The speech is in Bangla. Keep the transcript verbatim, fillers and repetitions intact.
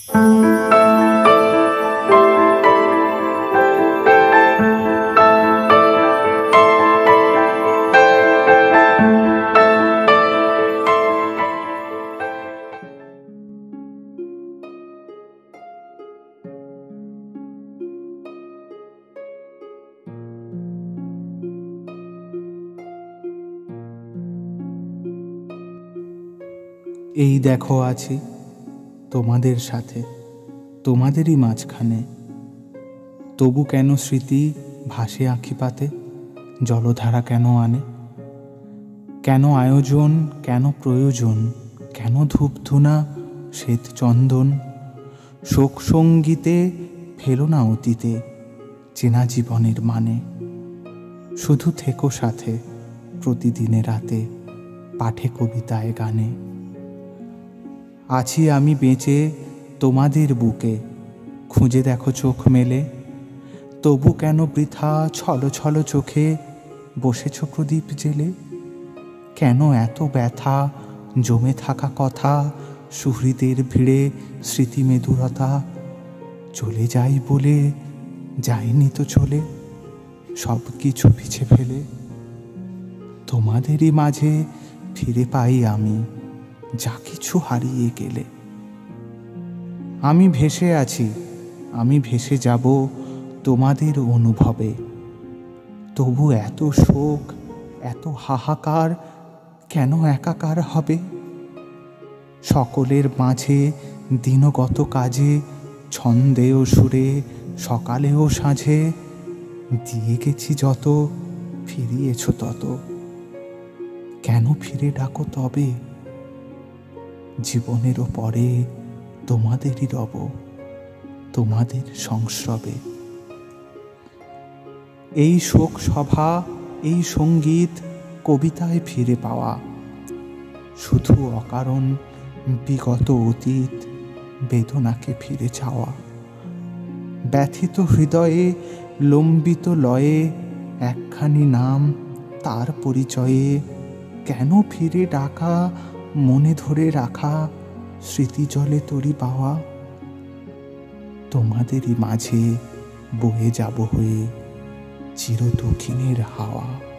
এই দেখো আছি তোমাদের সাথে, তোমাদেরই মাঝখানে। তবু কেন স্মৃতি ভাসে আঁখি পাতে, জলধারা কেন আনে? কেন আয়োজন, কেন প্রয়োজন, কেন ধূপধুনা শ্বেত চন্দন? শোক সঙ্গীতে ফেলো না অতীতে, চেনা জীবনের মানে। শুধু থেকো সাথে প্রতিদিনে রাতে, পাঠে কবিতায় গানে। আছি আমি বেঁচে তোমাদের বুকে, খুঁজে দেখো চোখ মেলে। তবু কেন বৃথা ছলো ছলো চোখে বসেছ প্রদীপ জেলে? কেন এত ব্যথা জমে থাকা কথা, সুহৃদের ভিড়ে স্মৃতি মেদুরতা? চলে যাই বলে যাইনি তো চলে, সব কিছু পিছে ফেলে। তোমাদেরই মাঝে ফিরে পাই আমি যা কিছু হারিয়ে গেলে। আমি ভেসে আছি, আমি ভেসে যাব তোমাদের অনুভবে। তবু এত শোক, এত হাহাকার কেন একাকার হবে? সকলের মাঝে দিনগত কাজে, ছন্দে ও সুরে, সকালে ও সাঁঝে দিয়ে গেছি যত, ফিরিয়েছ তত। কেন ফিরে ডাকো তবে? জীবনেরও পরে তোমাদেরই রব, তোমাদের সংস্রবে। এই শোক সভা, এই সঙ্গীত কবিতায় ফিরে পাওয়া, শুধু অকারণ বিগত অতীত বেদনাকে ফিরে চাওয়া। ব্যথিত হৃদয়ে লম্বিত লয়ে একখানি নাম, তার পরিচয়ে কেন ফিরে ডাকা, মনে ধরে রাখা, স্মৃতি জলে তরি পাওয়া। তোমাদেরই মাঝে বয়ে যাব হয়ে চির দক্ষিণের হাওয়া।